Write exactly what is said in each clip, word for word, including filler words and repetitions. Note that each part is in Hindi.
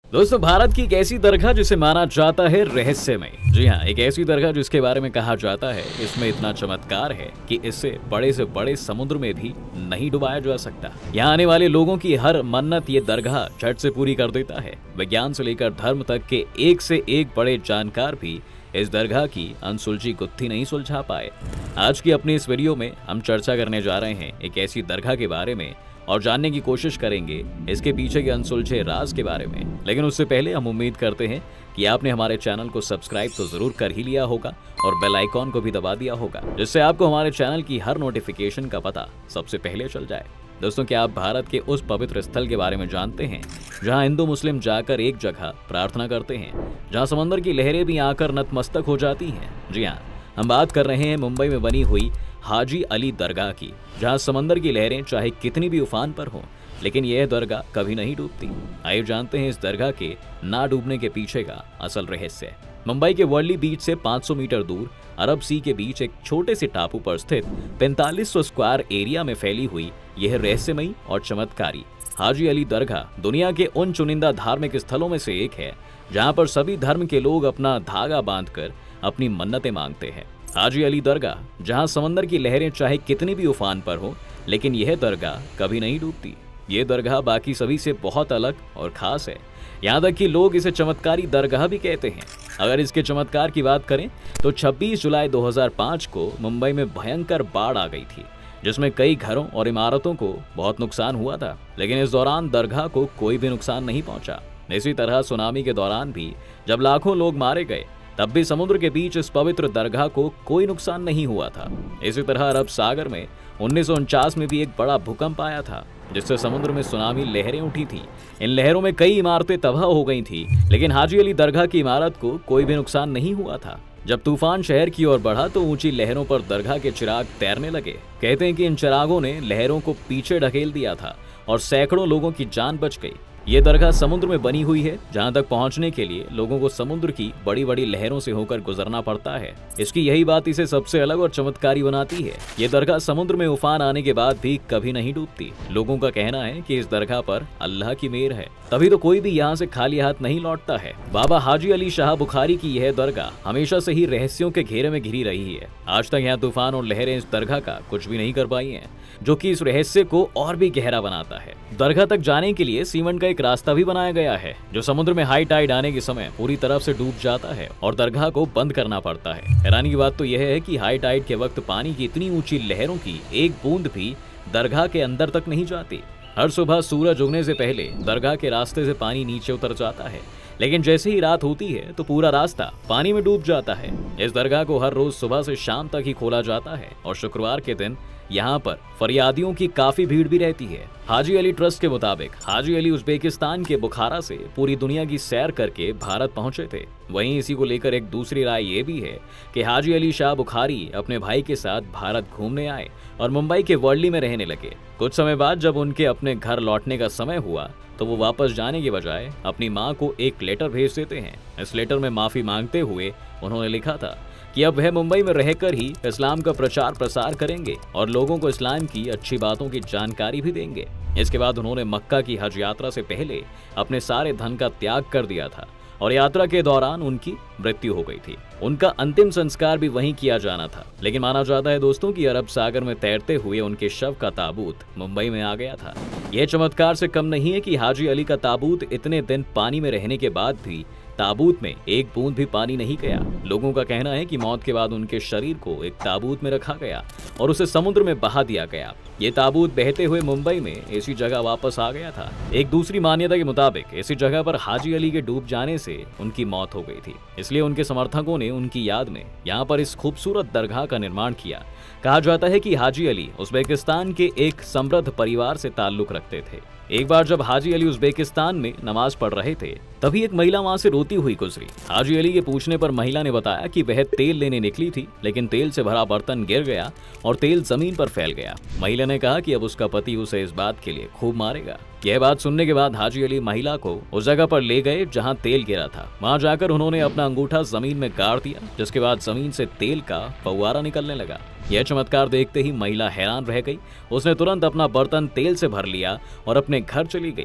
दोस्तों, भारत की एक ऐसी दरगाह जिसे माना जाता है रहस्यमय। जी हाँ, एक ऐसी दरगाह जिसके बारे में कहा जाता है इसमें इतना चमत्कार है कि इससे बड़े से बड़े समुद्र में भी नहीं डुबाया जा सकता। यहाँ आने वाले लोगों की हर मन्नत ये दरगाह झट से पूरी कर देता है। विज्ञान से लेकर धर्म तक के एक से एक बड़े जानकार भी इस दरगाह की अनसुलझी गुत्थी नहीं सुलझा पाए। आज की अपनी इस वीडियो में हम चर्चा करने जा रहे हैं एक ऐसी दरगाह के बारे में और जानने की कोशिश करेंगे इसके पीछे के अनसुलझे राज के बारे में। लेकिन उससे पहले हम उम्मीद करते हैं कि आपने हमारे चैनल को सब्सक्राइब तो जरूर कर ही लिया होगा और बेल आइकॉन को भी दबा दिया होगा, जिससे आपको हमारे चैनल की हर नोटिफिकेशन का पता सबसे पहले चल जाए। दोस्तों, क्या आप भारत के उस पवित्र स्थल के बारे में जानते हैं जहां हिंदू मुस्लिम जाकर एक जगह प्रार्थना करते हैं, जहां समंदर की लहरें भी आकर नतमस्तक हो जाती हैं? जी हाँ, हम बात कर रहे हैं मुंबई में बनी हुई हाजी अली दरगाह की, जहां समंदर की लहरें चाहे कितनी भी उफान पर हों, लेकिन यह दरगाह कभी नहीं डूबती। आइए जानते हैं इस दरगाह के ना डूबने के पीछे का असल रहस्य। मुंबई के वर्ली बीच से पाँच सौ मीटर दूर अरब सी के बीच एक छोटे से टापू पर स्थित पैंतालीस सौ स्क्वायर एरिया में फैली हुई यह रहस्यमयी और चमत्कारी हाजी अली दरगाह दुनिया के उन चुनिंदा धार्मिक स्थलों में से एक है जहां पर सभी धर्म के लोग अपना धागा बांधकर अपनी मन्नतें मांगते हैं। हाजी अली दरगाह, जहां समंदर की लहरें चाहे कितनी भी उफान पर हो, लेकिन यह दरगाह कभी नहीं डूबती। ये दरगाह बाकी सभी से बहुत अलग और खास है, यहाँ तक कि लोग इसे चमत्कारी दरगाह भी कहते हैं। अगर इसके चमत्कार की बात करें तो छब्बीस जुलाई दो हज़ार पाँच को मुंबई में भयंकर बाढ़ आ गई थी, जिसमें कई घरों और इमारतों को बहुत नुकसान हुआ था, लेकिन इस दौरान दरगाह को कोई भी नुकसान नहीं पहुंचा। इसी तरह सुनामी के दौरान भी जब लाखों लोग मारे गए, तब भी समुद्र के बीच इस पवित्र दरगाह को कोई नुकसान नहीं हुआ था। इसी तरह अरब सागर में उन्नीस सौ उनचास में भी एक बड़ा भूकंप आया था, जिससे समुद्र में सुनामी लहरें उठी थी। इन लहरों में कई इमारतें तबाह हो गई थी, लेकिन हाजी अली दरगाह की इमारत को कोई भी नुकसान नहीं हुआ था। जब तूफान शहर की ओर बढ़ा तो ऊंची लहरों पर दरगाह के चिराग तैरने लगे। कहते हैं कि इन चिरागों ने लहरों को पीछे ढकेल दिया था और सैकड़ों लोगों की जान बच गई। ये दरगाह समुद्र में बनी हुई है, जहां तक पहुंचने के लिए लोगों को समुद्र की बड़ी बड़ी लहरों से होकर गुजरना पड़ता है। इसकी यही बात इसे सबसे अलग और चमत्कारी बनाती है। ये दरगाह समुद्र में उफान आने के बाद भी कभी नहीं डूबती। लोगों का कहना है कि इस दरगाह पर अल्लाह की मेहर है, तभी तो कोई भी यहाँ से खाली हाथ नहीं लौटता है। बाबा हाजी अली शाह बुखारी की यह दरगाह हमेशा से ही रहस्यों के घेरे में घिरी रही है। आज तक यहाँ तूफान और लहरें इस दरगाह का कुछ भी नहीं कर पाई हैं, जो कि इस रहस्य को और भी गहरा बनाता है। दरगाह तक जाने के लिए सीमेंट का एक रास्ता भी बनाया गया है, जो समुद्र में हाई टाइड आने के समय पूरी तरफ से डूब जाता है और दरगाह को बंद करना पड़ता है। हैरानी की बात तो यह है कि हाई टाइड के वक्त पानी की इतनी ऊंची लहरों की एक बूंद भी दरगाह के अंदर तक नहीं जाती। हर सुबह सूरज उगने से पहले दरगाह के रास्ते से पानी नीचे उतर जाता है, लेकिन जैसे ही रात होती है तो पूरा रास्ता पानी में डूब जाता है। इस दरगाह को हर रोज सुबह से शाम तक ही खोला जाता है और शुक्रवार के दिन यहाँ पर फरियादियों की काफी भीड़ भी रहती है। हाजी अली ट्रस्ट के मुताबिक हाजी अली उज्बेकिस्तान के बुखारा से पूरी दुनिया की सैर करके भारत पहुंचे थे। वहीं इसी को लेकर एक दूसरी राय ये भी है कि हाजी अली शाह बुखारी अपने भाई के साथ भारत घूमने आए और मुंबई के वर्ली में रहने लगे। कुछ समय बाद जब उनके अपने घर लौटने का समय हुआ तो वो वापस जाने के बजाय अपनी माँ को एक लेटर भेज देते हैं। इस लेटर में माफी मांगते हुए उन्होंने लिखा था कि अब वह मुंबई में रहकर ही इस्लाम का प्रचार प्रसार करेंगे और लोगों को इस्लाम की अच्छी बातों की जानकारी भी देंगे। इसके बाद उन्होंने मक्का की हज यात्रा से पहले अपने सारे धन का त्याग कर दिया था और यात्रा के दौरान उनकी मृत्यु हो गई थी। उनका अंतिम संस्कार भी वहीं किया जाना था, लेकिन माना जाता है दोस्तों कि अरब सागर में तैरते हुए उनके शव का ताबूत मुंबई में आ गया था। यह चमत्कार से कम नहीं है कि हाजी अली का ताबूत इतने दिन पानी में रहने के बाद भी ताबूत में एक बूंद भी पानी नहीं गया। लोगों का कहना है कि मौत के बाद उनके शरीर को एक ताबूत में रखा गया और उसे समुद्र में बहा दिया गया। ये ताबूत बहते हुए मुंबई में इसी जगह वापस आ गया था। एक दूसरी मान्यता के मुताबिक इसी जगह पर हाजी अली के डूब जाने से उनकी मौत हो गई थी, इसलिए उनके समर्थकों ने उनकी याद में यहाँ पर इस खूबसूरत दरगाह का निर्माण किया। कहा जाता है कि हाजी अली उज्बेकिस्तान के एक समृद्ध परिवार से ताल्लुक रखते थे। एक बार जब हाजी अली उज्बेकिस्तान में नमाज पढ़ रहे थे, तभी एक महिला वहां से रोती हुई गुजरी। हाजी अली के पूछने पर महिला ने बताया कि वह तेल लेने निकली थी, लेकिन तेल से भरा बर्तन गिर गया और तेल जमीन पर फैल गया। महिला ने कहा कि अब उसका पति उसे इस बात के लिए खूब मारेगा। यह बात सुनने के बाद हाजी अली महिला को उस जगह पर ले गए जहां तेल गिरा था। वहां जाकर उन्होंने अपना अंगूठा जमीन में गाड़ दिया, जिसके बाद जमीन से तेल का फव्वारा निकलने लगा। यह चमत्कार देखते ही महिला हैरान रह गई। उसने तुरंत अपना बर्तन तेल से भर लिया और अपने घर चली गई।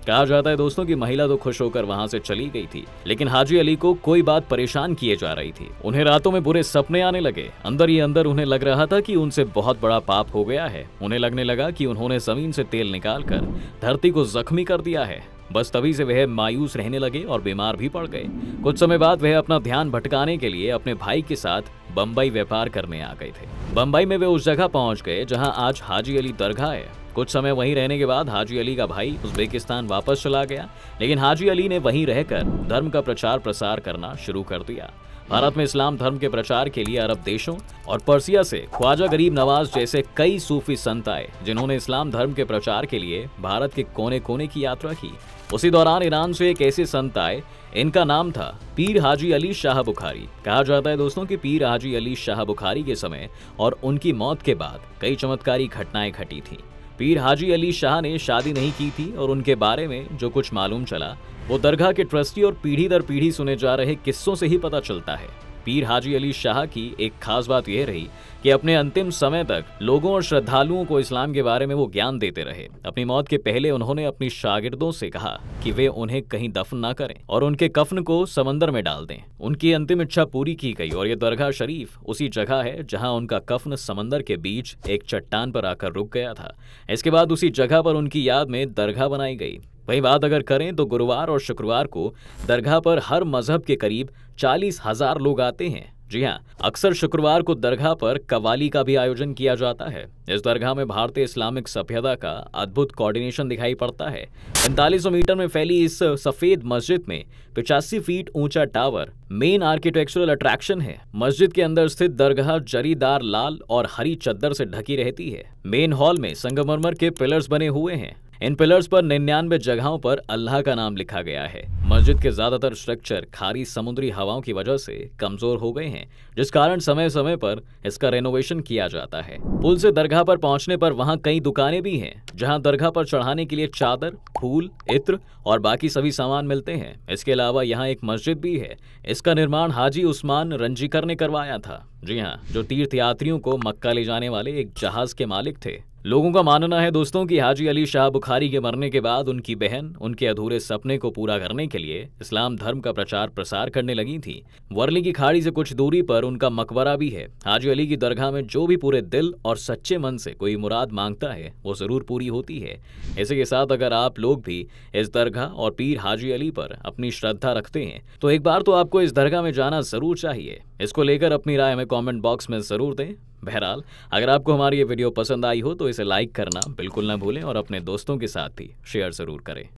कहा जाता है दोस्तों कि महिला तो खुश होकर वहां से चली गई थी, लेकिन हाजी अली को कोई बात परेशान किए जा रही थी। उन्हें रातों में बुरे सपने आने लगे। अंदर ही अंदर उन्हें लग रहा था कि उनसे बहुत बड़ा पाप हो गया है। उन्हें लगने लगा कि उन्होंने जमीन से तेल निकालकर धरती को जख्मी कर दिया है। बस तभी से वह मायूस रहने लगे और बीमार भी पड़ गए। कुछ समय बाद वह अपना ध्यान भटकाने के लिए अपने भाई के साथ बम्बई व्यापार करने आ गए थे। बम्बई में वे उस जगह पहुंच गए जहां आज हाजी अली दरगाह है। कुछ समय वहीं रहने के बाद हाजी अली का भाई उज्बेकिस्तान वापस चला गया, लेकिन हाजी अली ने वहीं रहकर धर्म का प्रचार प्रसार करना शुरू कर दिया। भारत में इस्लाम धर्म के प्रचार के लिए अरब देशों और पर्सिया से ख्वाजा गरीब नवाज जैसे कई सूफी संत आए, जिन्होंने इस्लाम धर्म के प्रचार के लिए भारत के कोने कोने की यात्रा की। उसी दौरान ईरान से एक ऐसे संत आए, इनका नाम था पीर हाजी अली शाह बुखारी। कहा जाता है दोस्तों कि पीर हाजी अली शाह बुखारी के समय और उनकी मौत के बाद कई चमत्कारी घटनाएं घटी थीं। पीर हाजी अली शाह ने शादी नहीं की थी और उनके बारे में जो कुछ मालूम चला वो दरगाह के ट्रस्टी और पीढ़ी दर पीढ़ी सुने जा रहे किस्सों से ही पता चलता है। पीर हाजी अली शाह की एक खास बात यह रही कि अपने अंतिम समय तक लोगों और श्रद्धालुओं को इस्लाम के बारे में वो ज्ञान देते रहे। अपनी मौत के पहले उन्होंने अपनी शागिर्दों से कहा कि वे उन्हें कहीं दफन ना करें और उनके कफन को समंदर में डाल दें। उनकी अंतिम इच्छा पूरी की गई और ये दरगाह शरीफ उसी जगह है जहां उनका कफन समंदर के बीच एक चट्टान पर आकर रुक गया था। इसके बाद उसी जगह पर उनकी याद में दरगाह बनाई गई। वही बात अगर करें तो गुरुवार और शुक्रवार को दरगाह पर हर मजहब के करीब चालीस हजार लोग आते हैं। जी हाँ, अक्सर शुक्रवार को दरगाह पर कवाली का भी आयोजन किया जाता है। इस दरगाह में भारतीय इस्लामिक सभ्यता का अद्भुत कोऑर्डिनेशन दिखाई पड़ता है। पैंतालीस सौ मीटर में फैली इस सफेद मस्जिद में पचासी फीट ऊंचा टावर मेन आर्किटेक्चरल अट्रैक्शन है। मस्जिद के अंदर स्थित दरगाह जरीदार लाल और हरी चद्दर से ढकी रहती है। मेन हॉल में संगमरमर के पिलर्स बने हुए हैं। इन पिलर्स पर निन्यानवे जगहों पर अल्लाह का नाम लिखा गया है। मस्जिद के ज्यादातर स्ट्रक्चर खारी समुद्री हवाओं की वजह से कमजोर हो गए हैं, जिस कारण समय समय पर इसका रेनोवेशन किया जाता है। पुल से दरगाह पर पहुंचने पर वहां कई दुकानें भी हैं, जहां दरगाह पर चढ़ाने के लिए चादर, फूल, इत्र और बाकी सभी सामान मिलते हैं। इसके अलावा यहाँ एक मस्जिद भी है। इसका निर्माण हाजी उस्मान रंजीकर ने करवाया था। जी हाँ, जो तीर्थयात्रियों को मक्का ले जाने वाले एक जहाज के मालिक थे। लोगों का मानना है दोस्तों कि हाजी अली शाह बुखारी के मरने के बाद उनकी बहन उनके अधूरे सपने को पूरा करने के लिए इस्लाम धर्म का प्रचार प्रसार करने लगी थी। वर्ली की खाड़ी से कुछ दूरी पर उनका मकबरा भी है। हाजी अली की दरगाह में जो भी पूरे दिल और सच्चे मन से कोई मुराद मांगता है वो जरूर पूरी होती है। इसी के साथ अगर आप लोग भी इस दरगाह और पीर हाजी अली पर अपनी श्रद्धा रखते हैं तो एक बार तो आपको इस दरगाह में जाना जरूर चाहिए। इसको लेकर अपनी राय हमें कॉमेंट बॉक्स में जरूर दें। बहरहाल, अगर आपको हमारी ये वीडियो पसंद आई हो तो इसे लाइक करना बिल्कुल ना भूलें और अपने दोस्तों के साथ भी शेयर जरूर करें।